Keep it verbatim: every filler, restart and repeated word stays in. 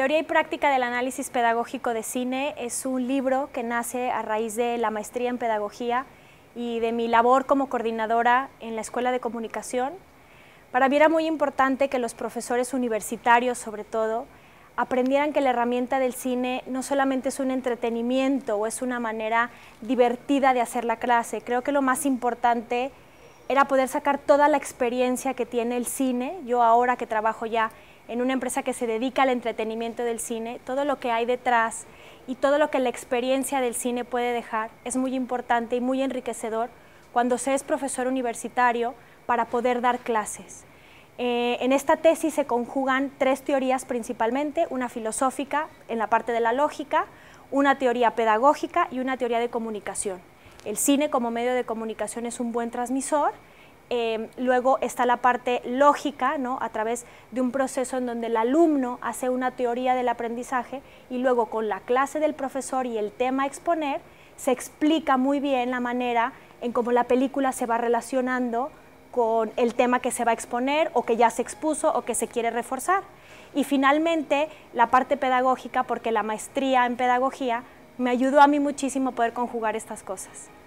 Teoría y práctica del análisis pedagógico de cine es un libro que nace a raíz de la maestría en pedagogía y de mi labor como coordinadora en la Escuela de Comunicación. Para mí era muy importante que los profesores universitarios, sobre todo, aprendieran que la herramienta del cine no solamente es un entretenimiento o es una manera divertida de hacer la clase. Creo que lo más importante era poder sacar toda la experiencia que tiene el cine. Yo ahora que trabajo ya en una empresa que se dedica al entretenimiento del cine, todo lo que hay detrás y todo lo que la experiencia del cine puede dejar es muy importante y muy enriquecedor cuando se es profesor universitario para poder dar clases. Eh, en esta tesis se conjugan tres teorías principalmente, una filosófica en la parte de la lógica, una teoría pedagógica y una teoría de comunicación. El cine como medio de comunicación es un buen transmisor. Eh, luego está la parte lógica, ¿no?, a través de un proceso en donde el alumno hace una teoría del aprendizaje y luego con la clase del profesor y el tema a exponer se explica muy bien la manera en cómo la película se va relacionando con el tema que se va a exponer o que ya se expuso o que se quiere reforzar. Y finalmente la parte pedagógica, porque la maestría en pedagogía me ayudó a mí muchísimo poder conjugar estas cosas.